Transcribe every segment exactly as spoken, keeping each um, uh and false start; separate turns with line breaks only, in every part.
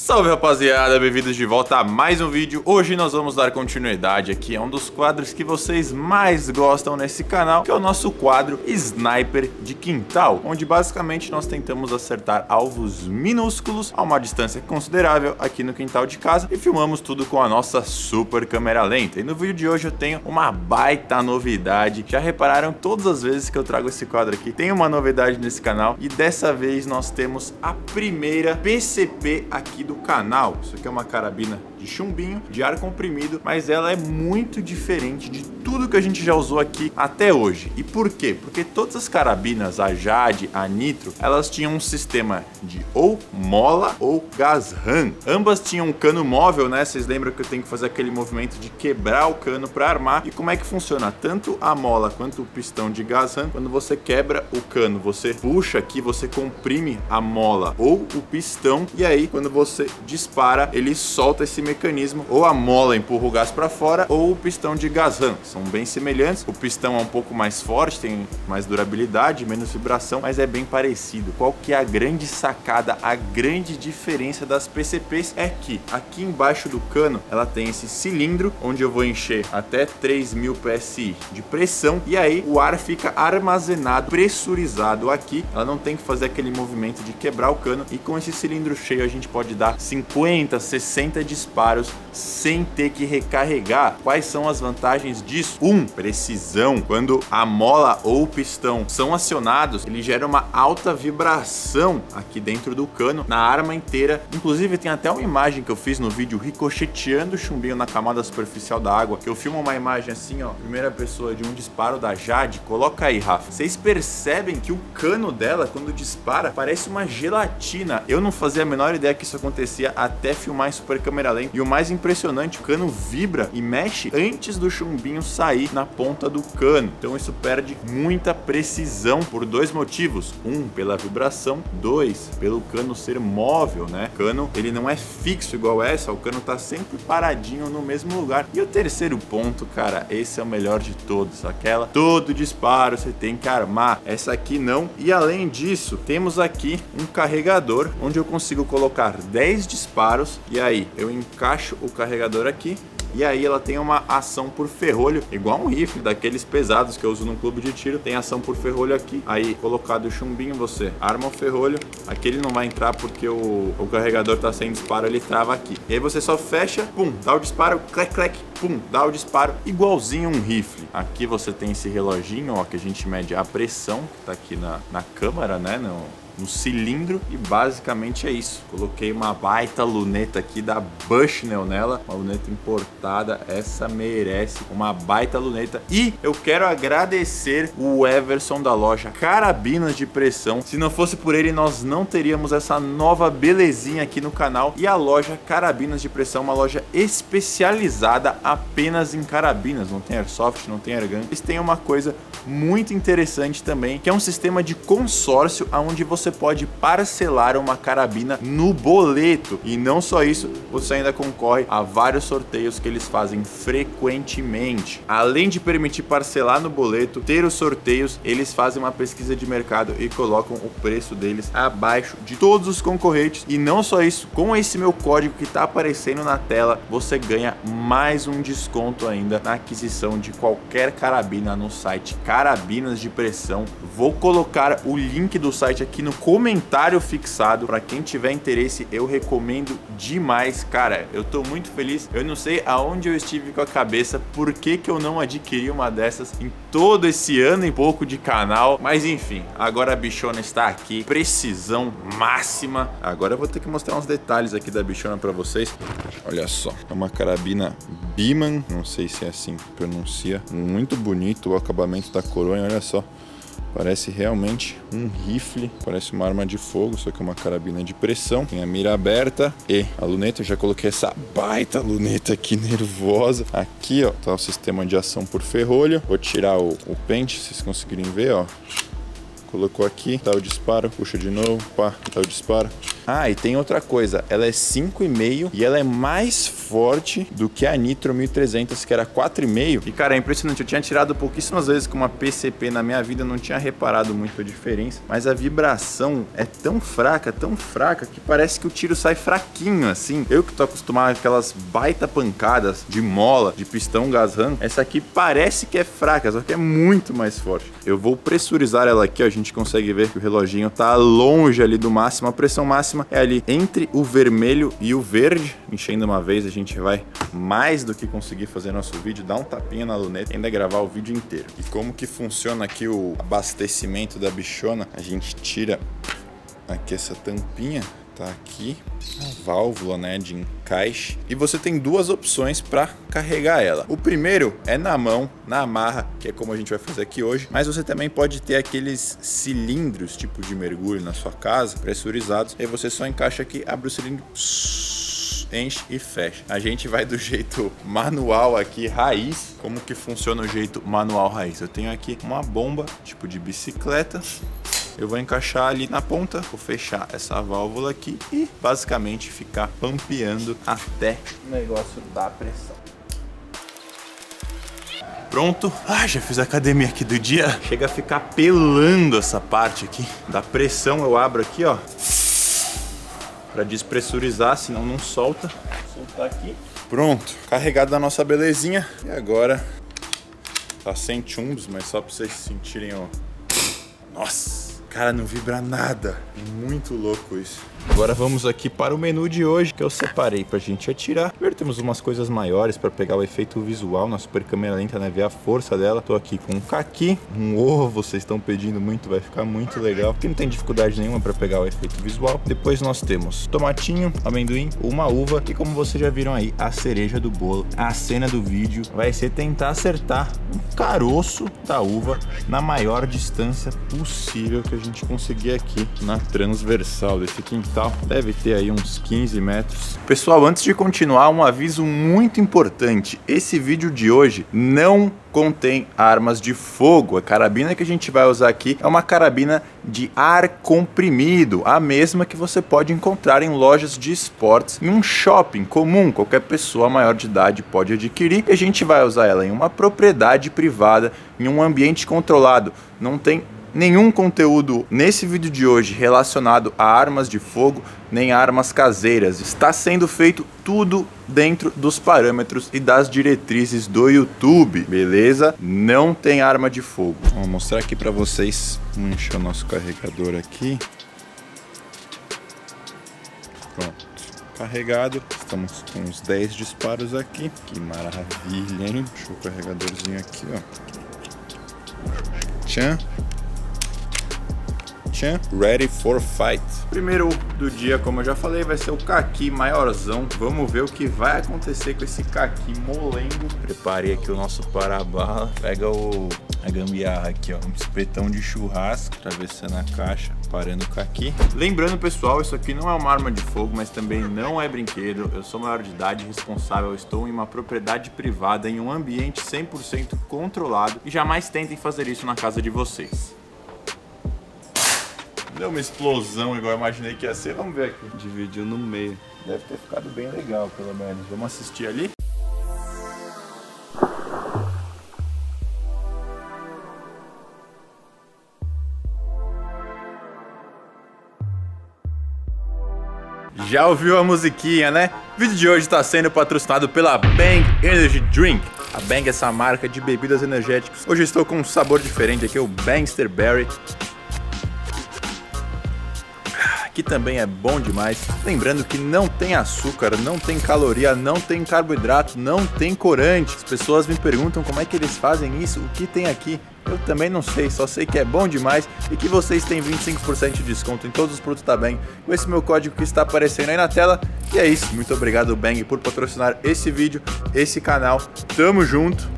Salve rapaziada, bem-vindos de volta a mais um vídeo. Hoje nós vamos dar continuidade aqui a um dos quadros que vocês mais gostam nesse canal, que é o nosso quadro Sniper de Quintal, onde basicamente nós tentamos acertar alvos minúsculos a uma distância considerável aqui no quintal de casa e filmamos tudo com a nossa super câmera lenta. E no vídeo de hoje eu tenho uma baita novidade. Já repararam todas as vezes que eu trago esse quadro aqui? Tem uma novidade nesse canal e dessa vez nós temos a primeira P C P aqui do canal. Isso aqui é uma carabina de chumbinho, de ar comprimido, mas ela é muito diferente de tudo que a gente já usou aqui até hoje. E por quê? Porque todas as carabinas, a Jade, a Nitro, elas tinham um sistema de ou mola ou gás ram. Ambas tinham um cano móvel, né? Vocês lembram que eu tenho que fazer aquele movimento de quebrar o cano para armar. E como é que funciona? Tanto a mola quanto o pistão de gás ram, quando você quebra o cano, você puxa aqui, você comprime a mola ou o pistão, e aí quando você dispara, ele solta esse mecanismo, ou a mola empurra o gás para fora, ou o pistão de gás ram. São bem semelhantes. O pistão é um pouco mais forte, tem mais durabilidade, menos vibração, mas é bem parecido. Qual que é a grande sacada, a grande diferença das P C Ps é que aqui embaixo do cano ela tem esse cilindro onde eu vou encher até três mil P S I de pressão, e aí o ar fica armazenado, pressurizado aqui. Ela não tem que fazer aquele movimento de quebrar o cano, e com esse cilindro cheio a gente pode dar cinquenta, sessenta disparos sem ter que recarregar. Quais são as vantagens disso? Um, precisão. Quando a mola ou o pistão são acionados, ele gera uma alta vibração aqui dentro do cano, na arma inteira. Inclusive tem até uma imagem que eu fiz no vídeo ricocheteando o chumbinho na camada superficial da água, que eu filmo uma imagem assim, ó, primeira pessoa de um disparo da Jade. Coloca aí, Rafa. Vocês percebem que o cano dela, quando dispara, parece uma gelatina. Eu não fazia a menor ideia que isso acontecia até filmar em super câmera lenta. E o mais impressionante, o cano vibra e mexe antes do chumbinho sair na ponta do cano. Então isso perde muita precisão por dois motivos. Um, pela vibração. Dois, pelo cano ser móvel, né? O cano, ele não é fixo igual essa, o cano tá sempre paradinho no mesmo lugar. E o terceiro ponto, cara, esse é o melhor de todos. Aquela, todo disparo você tem que armar. Essa aqui não. E além disso, temos aqui um carregador, onde eu consigo colocar dez disparos, e aí eu encaixo o carregador aqui, e aí ela tem uma ação por ferrolho, igual um rifle daqueles pesados que eu uso no clube de tiro. Tem ação por ferrolho aqui, aí colocado o chumbinho, você arma o ferrolho, aqui ele não vai entrar porque o, o carregador tá sem disparo, ele trava aqui. E aí você só fecha, pum, dá o disparo, clec, clec, pum, dá o disparo, igualzinho um rifle. Aqui você tem esse reloginho, ó, que a gente mede a pressão, que tá aqui na, na câmara, né, no... no cilindro, e basicamente é isso. Coloquei uma baita luneta aqui da Bushnell nela, uma luneta importada, essa merece uma baita luneta. E eu quero agradecer o Everson da loja Carabinas de Pressão. Se não fosse por ele, nós não teríamos essa nova belezinha aqui no canal. E a loja Carabinas de Pressão, uma loja especializada apenas em carabinas, não tem airsoft, não tem airgun. Eles têm uma coisa muito interessante também, que é um sistema de consórcio onde você pode parcelar uma carabina no boleto. E não só isso, você ainda concorre a vários sorteios que eles fazem frequentemente. Além de permitir parcelar no boleto, ter os sorteios, eles fazem uma pesquisa de mercado e colocam o preço deles abaixo de todos os concorrentes. E não só isso, com esse meu código que está aparecendo na tela, você ganha mais um desconto ainda na aquisição de qualquer carabina no site Carabinas de Pressão. Vou colocar o link do site aqui no comentário fixado. Para quem tiver interesse, eu recomendo demais. Cara, eu tô muito feliz. Eu não sei aonde eu estive com a cabeça, por que que eu não adquiri uma dessas em todo esse ano e pouco de canal. Mas enfim, agora a bichona está aqui, precisão máxima. Agora eu vou ter que mostrar uns detalhes aqui da bichona para vocês. Olha só, é uma carabina Beeman, não sei se é assim que pronuncia. Muito bonito o acabamento da coronha, olha só. Parece realmente um rifle, parece uma arma de fogo, só que é uma carabina de pressão. Tem a mira aberta e a luneta. Eu já coloquei essa baita luneta aqui nervosa. Aqui, ó, tá o sistema de ação por ferrolho. Vou tirar o, o pente, se vocês conseguirem ver, ó. Colocou aqui, dá o disparo, puxa de novo, pá, dá o disparo. Ah, e tem outra coisa, ela é cinco e meio e ela é mais forte do que a Nitro mil e trezentos, que era quatro e meio. E cara, é impressionante, eu tinha tirado pouquíssimas vezes com uma P C P na minha vida, não tinha reparado muito a diferença, mas a vibração é tão fraca, tão fraca, que parece que o tiro sai fraquinho assim. Eu que tô acostumado com aquelas baita pancadas de mola, de pistão Gazhan, essa aqui parece que é fraca, só que é muito mais forte. Eu vou pressurizar ela aqui, ó, a gente consegue ver que o reloginho tá longe ali do máximo, a pressão máxima é ali entre o vermelho e o verde. Enchendo uma vez, a gente vai mais do que conseguir fazer nosso vídeo, dar um tapinha na luneta e ainda gravar o vídeo inteiro. E como que funciona aqui o abastecimento da bichona? A gente tira aqui essa tampinha, tá aqui a válvula, né, de encaixe, e você tem duas opções para carregar ela. O primeiro é na mão, na amarra, que é como a gente vai fazer aqui hoje, mas você também pode ter aqueles cilindros tipo de mergulho na sua casa, pressurizados, e aí você só encaixa aqui, abre o cilindro, enche e fecha. A gente vai do jeito manual aqui, raiz. Como que funciona o jeito manual raiz? Eu tenho aqui uma bomba tipo de bicicleta. Eu vou encaixar ali na ponta, vou fechar essa válvula aqui e basicamente ficar pampeando até o negócio dar pressão. Pronto. Ah, já fiz a academia aqui do dia. Chega a ficar pelando essa parte aqui. Da pressão eu abro aqui, ó, para despressurizar, senão não solta. Vou soltar aqui. Pronto. Carregado a nossa belezinha. E agora tá sem chumbos, mas só para vocês sentirem, ó. Nossa! Cara, não vibra nada. Muito louco isso. Agora vamos aqui para o menu de hoje, que eu separei pra gente atirar. Primeiro temos umas coisas maiores para pegar o efeito visual na super câmera lenta, né? Ver a força dela. Tô aqui com um caqui, um ovo, vocês estão pedindo muito, vai ficar muito legal. Aqui não tem dificuldade nenhuma para pegar o efeito visual. Depois nós temos tomatinho, amendoim, uma uva e, como vocês já viram aí, a cereja do bolo. A cena do vídeo vai ser tentar acertar um caroço da uva na maior distância possível que a gente conseguir aqui na transversal desse quintal. Deve ter aí uns quinze metros. Pessoal, antes de continuar, um aviso muito importante. Esse vídeo de hoje não contém armas de fogo. A carabina que a gente vai usar aqui é uma carabina de ar comprimido, a mesma que você pode encontrar em lojas de esportes, em um shopping comum, qualquer pessoa maior de idade pode adquirir. E a gente vai usar ela em uma propriedade privada, em um ambiente controlado. Não tem nenhum conteúdo nesse vídeo de hoje relacionado a armas de fogo, nem a armas caseiras. Está sendo feito tudo dentro dos parâmetros e das diretrizes do YouTube, beleza? Não tem arma de fogo. Vou mostrar aqui para vocês. Vamos encher o nosso carregador aqui. Pronto, carregado. Estamos com uns dez disparos aqui. Que maravilha, hein? Deixa o carregadorzinho aqui, ó. Tchan. Ready for fight. Primeiro do dia, como eu já falei, vai ser o caqui maiorzão. Vamos ver o que vai acontecer com esse caqui molengo. Preparei aqui o nosso para-bala. Pega o, a gambiarra aqui, ó, um espetão de churrasco, travessando a caixa, parando o caqui. Lembrando, pessoal, isso aqui não é uma arma de fogo, mas também não é brinquedo. Eu sou maior de idade, responsável, estou em uma propriedade privada, em um ambiente cem por cento controlado, e jamais tentem fazer isso na casa de vocês. Deu uma explosão igual eu imaginei que ia ser. Vamos ver aqui.
Dividiu no meio.
Deve ter ficado bem legal, pelo menos. Vamos assistir ali. Já ouviu a musiquinha, né? O vídeo de hoje está sendo patrocinado pela Bang Energy Drink. A Bang é essa marca de bebidas energéticas. Hoje eu estou com um sabor diferente aqui, o Bangster Berry. Que também é bom demais. Lembrando que não tem açúcar, não tem caloria, não tem carboidrato, não tem corante. As pessoas me perguntam como é que eles fazem isso, o que tem aqui. Eu também não sei, só sei que é bom demais e que vocês têm vinte e cinco por cento de desconto em todos os produtos da Bang com esse meu código que está aparecendo aí na tela. E é isso, muito obrigado Bang por patrocinar esse vídeo, esse canal. Tamo junto.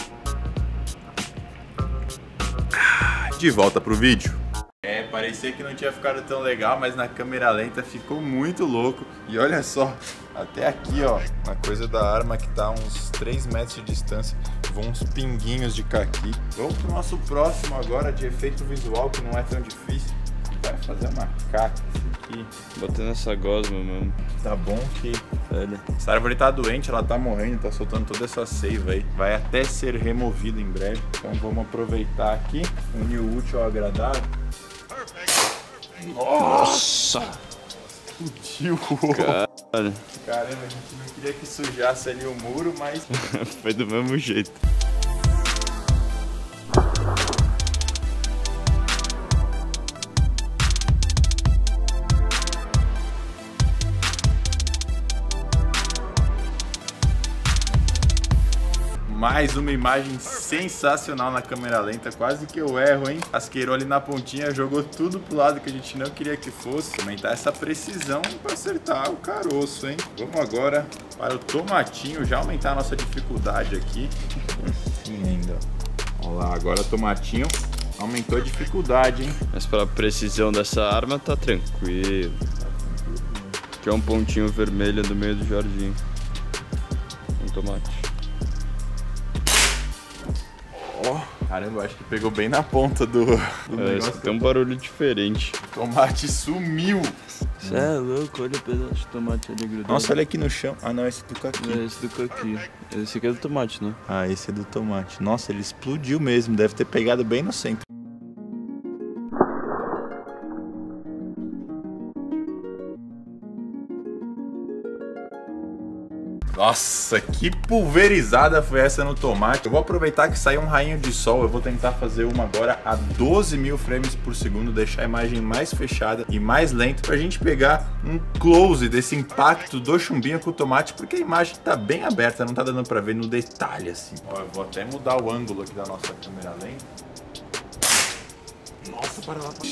De volta pro vídeo. É, parecia que não tinha ficado tão legal, mas na câmera lenta ficou muito louco. E olha só, até aqui, ó, uma coisa da arma que tá a uns três metros de distância, vão uns pinguinhos de caqui. Vamos pro nosso próximo agora de efeito visual, que não é tão difícil. Vai fazer uma caca esse aqui. aqui.
Botei nessa gosma mesmo.
Tá bom que...
Velho.
Essa árvore tá doente, ela tá morrendo, tá soltando toda essa seiva aí. Vai até ser removida em breve. Então vamos aproveitar aqui, unir o útil ao agradável.
Nossa!
Explodiu!
Caralho.
Caramba, a gente não queria que sujasse ali o muro, mas...
Foi do mesmo jeito.
Mais uma imagem sensacional na câmera lenta, quase que eu erro, hein? Asqueirou ali na pontinha, jogou tudo pro lado que a gente não queria que fosse. Aumentar essa precisão para acertar o caroço, hein? Vamos agora para o tomatinho, já aumentar a nossa dificuldade aqui. Assim ainda. Olha lá, agora o tomatinho aumentou a dificuldade, hein?
Mas para a precisão dessa arma tá tranquilo. Aqui é um pontinho vermelho no meio do jardim. Um tomate.
Oh, caramba, acho que pegou bem na ponta do, do
é,
negócio.
Tem um barulho diferente.
O tomate sumiu.
Você é louco, olha o pedaço de tomate ali grudado.
Nossa, olha aqui no chão. Ah, não, esse é do caqui.
É, esse do caqui. Esse aqui é do tomate, né?
Ah, esse é do tomate. Nossa, ele explodiu mesmo. Deve ter pegado bem no centro. Nossa, que pulverizada foi essa no tomate. Eu vou aproveitar que saiu um rainho de sol. Eu vou tentar fazer uma agora a doze mil frames por segundo, deixar a imagem mais fechada e mais lenta pra gente pegar um close desse impacto do chumbinho com o tomate, porque a imagem tá bem aberta, não tá dando pra ver no detalhe assim. Ó, eu vou até mudar o ângulo aqui da nossa câmera lenta. Nossa, para lá.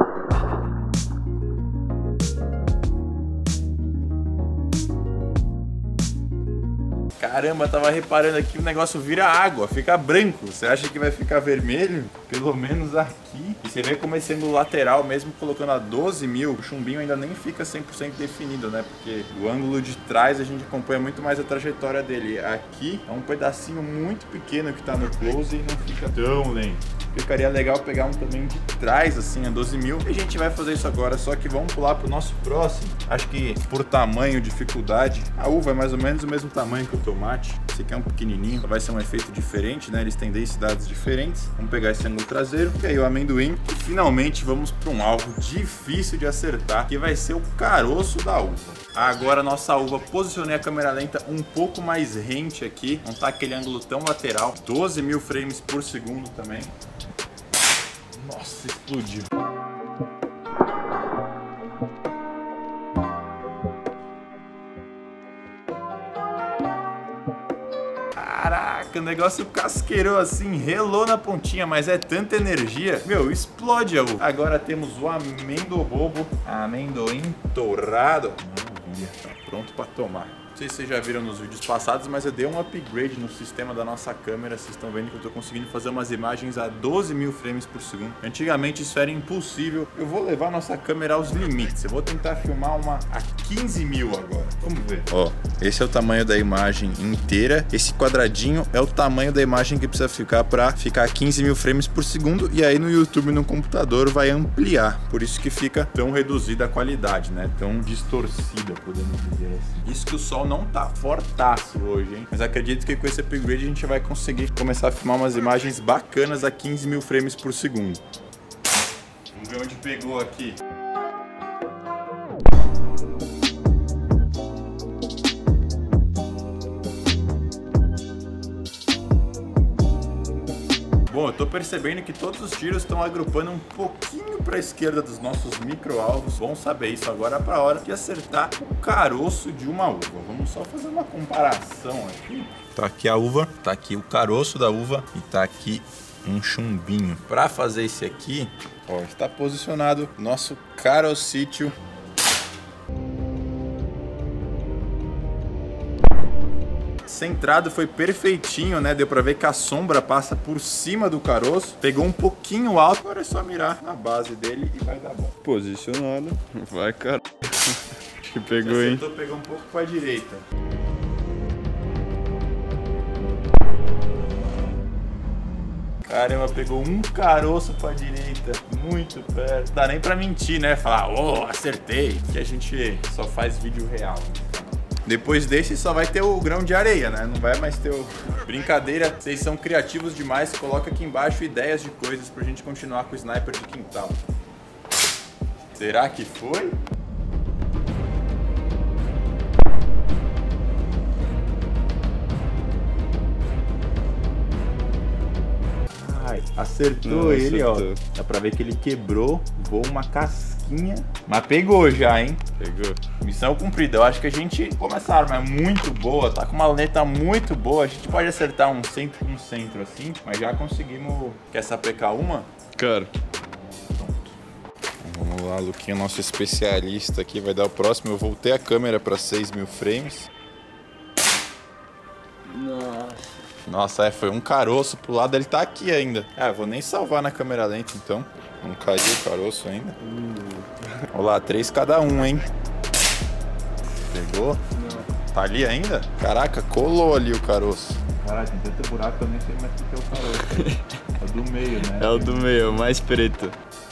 Caramba, tava reparando aqui, o negócio vira água, fica branco. Você acha que vai ficar vermelho? Pelo menos aqui. E você vê como esse ângulo lateral, mesmo colocando a doze mil, o chumbinho ainda nem fica cem por cento definido, né? Porque o ângulo de trás a gente acompanha muito mais a trajetória dele. Aqui é um pedacinho muito pequeno que tá no close e não fica tão lento. Ficaria legal pegar um também de trás, assim, a doze mil. E a gente vai fazer isso agora, só que vamos pular pro nosso próximo. Acho que por tamanho, dificuldade, a uva é mais ou menos o mesmo tamanho que o tomate. Esse aqui é um pequenininho, vai ser um efeito diferente, né? Eles têm densidades diferentes. Vamos pegar esse ângulo traseiro e aí o amendoim. E finalmente vamos para um alvo difícil de acertar, que vai ser o caroço da uva. Agora a nossa uva, posicionei a câmera lenta um pouco mais rente aqui, não tá aquele ângulo tão lateral. doze mil frames por segundo também. Nossa, explodiu. Caraca, o negócio casqueirou assim, relou na pontinha, mas é tanta energia. Meu, explode a uva. Agora temos o amendobobo, amendoim torrado. Maravilha, tá pronto para tomar. Não sei se vocês já viram nos vídeos passados, mas eu dei um upgrade no sistema da nossa câmera. Vocês estão vendo que eu tô conseguindo fazer umas imagens a doze mil frames por segundo. Antigamente isso era impossível. Eu vou levar a nossa câmera aos limites. Eu vou tentar filmar uma a quinze mil agora. Vamos ver. Ó, esse é o tamanho da imagem inteira. Esse quadradinho é o tamanho da imagem que precisa ficar para ficar a quinze mil frames por segundo. E aí no YouTube, no computador, vai ampliar. Por isso que fica tão reduzida a qualidade, né? Tão distorcida, podemos dizer assim. Isso que o sol não tá fortaço hoje, hein? Mas acredito que com esse upgrade a gente vai conseguir começar a filmar umas imagens bacanas a quinze mil frames por segundo. Vamos ver onde pegou aqui. Bom, eu tô percebendo que todos os tiros estão agrupando um pouquinho para a esquerda dos nossos micro-alvos. Bom saber isso agora para a hora de acertar o caroço de uma uva. Vamos só fazer uma comparação aqui. Tá aqui a uva, tá aqui o caroço da uva e tá aqui um chumbinho. Para fazer esse aqui, ó, está posicionado nosso carocítio. Centrado, foi perfeitinho, né? Deu pra ver que a sombra passa por cima do caroço. Pegou um pouquinho alto, agora é só mirar na base dele e vai dar bom.
Posicionado. Vai, cara. Acho que pegou,
você
hein?
acertou, pegou um pouco pra direita. Caramba, pegou um caroço pra direita, muito perto. Não dá nem pra mentir, né? Falar, oh, acertei. Que a gente só faz vídeo real. Depois desse só vai ter o grão de areia, né? Não vai mais ter o... Brincadeira, vocês são criativos demais. Coloca aqui embaixo ideias de coisas pra gente continuar com o sniper de quintal. Será que foi? Ai, acertou
Não,
ele,
acertou.
ó. Dá pra ver que ele quebrou, voou uma casquinha. Mas pegou já, hein?
Pegou.
Missão cumprida. Eu acho que a gente, como essa arma é muito boa, tá com uma luneta muito boa, a gente pode acertar um centro com um centro assim, mas já conseguimos. Quer sapecar uma?
Cara.
Vamos lá, Luquinha, nosso especialista aqui, vai dar o próximo. Eu voltei a câmera para seis mil frames.
Nossa.
Nossa, é, foi um caroço pro lado, ele tá aqui ainda. Ah, vou nem salvar na câmera lenta então. Não caiu o caroço ainda. Uh. Olha lá, três cada um, hein? Pegou? Não. Tá ali ainda? Caraca, colou ali o caroço. Caralho, tem tanto buraco que eu nem sei mais o que é o caroço. É o do meio, né?
É o do meio, o mais preto.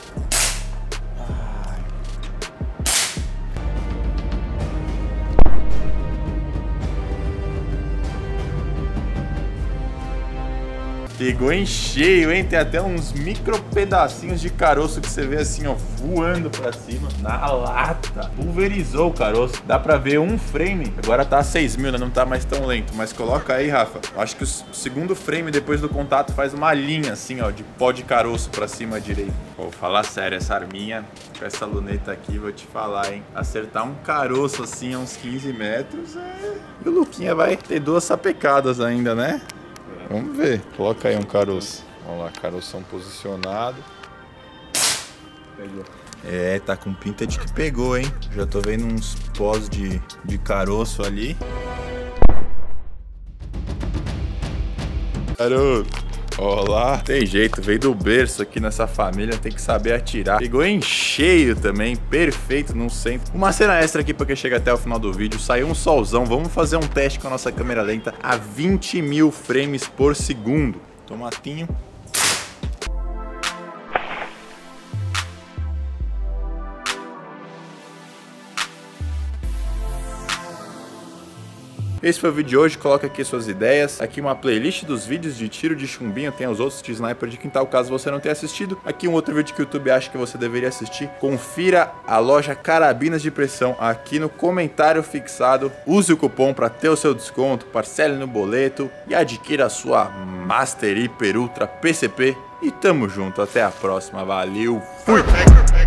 Pegou em cheio, hein? Tem até uns micro pedacinhos de caroço que você vê assim, ó, voando pra cima. Na lata. Pulverizou o caroço. Dá pra ver um frame. Agora tá a seis mil, né? Não tá mais tão lento. Mas coloca aí, Rafa. Acho que o segundo frame depois do contato faz uma linha assim, ó, de pó de caroço pra cima à direita. Vou falar sério, essa arminha com essa luneta aqui, vou te falar, hein? Acertar um caroço assim a uns quinze metros é... E o Luquinha vai ter duas sapecadas ainda, né? Vamos ver. Coloca aí um caroço. Vamos lá, caroção posicionado. Pegou. É, tá com pinta de que pegou, hein? Já tô vendo uns pós de, de caroço ali. Garoto. Olá. Tem jeito, veio do berço aqui nessa família, tem que saber atirar. Pegou em cheio também, perfeito no centro. Uma cena extra aqui pra quem chega até o final do vídeo. Saiu um solzão, vamos fazer um teste com a nossa câmera lenta a vinte mil frames por segundo. Tomatinho. Esse foi o vídeo de hoje, coloca aqui suas ideias. Aqui uma playlist dos vídeos de tiro de chumbinho, tem os outros de sniper de quintal, caso você não tenha assistido. Aqui um outro vídeo que o YouTube acha que você deveria assistir. Confira a loja Carabinas de Pressão aqui no comentário fixado. Use o cupom para ter o seu desconto, parcele no boleto e adquira a sua Master Hyper Ultra P C P. E tamo junto, até a próxima, valeu, fui!